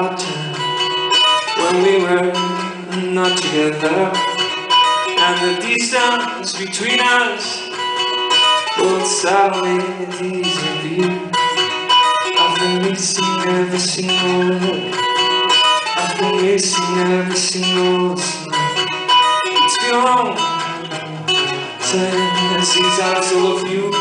about time when we were not together, and the distance between us both sideways of you. I've been missing every single word. I've been missing every single smile. It's been a long time since I saw of you.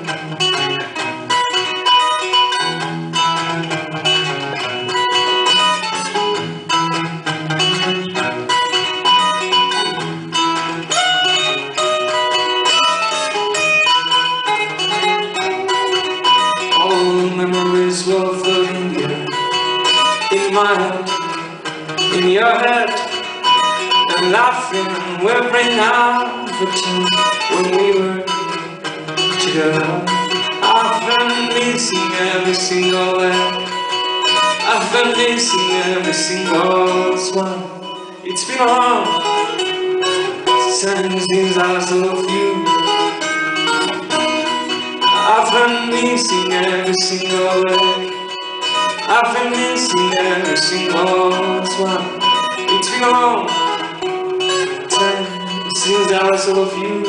All memories were floating here in my head, in your head, and laughing and whispering out the time when we were together. I've been missing every single word. I've been missing every single smile. It's been a long time since I saw you. I've been missing every single word. I've been missing every single smile. It's been a long time since I saw you.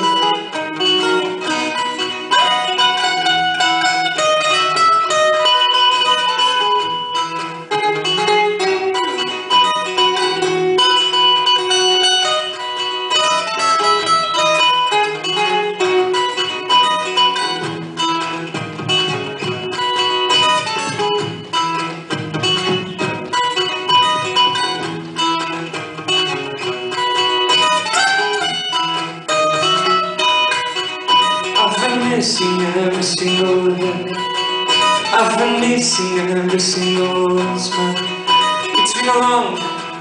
I've been missing every single word. I've been missing every single smile. It's been a long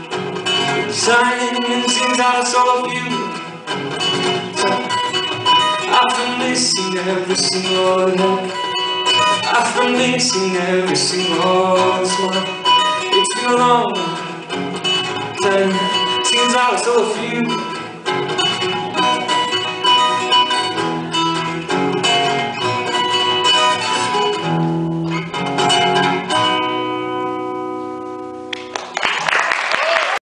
time since I saw you. I've been missing every single word. I've been missing every single smile. It's been a long time since I saw you.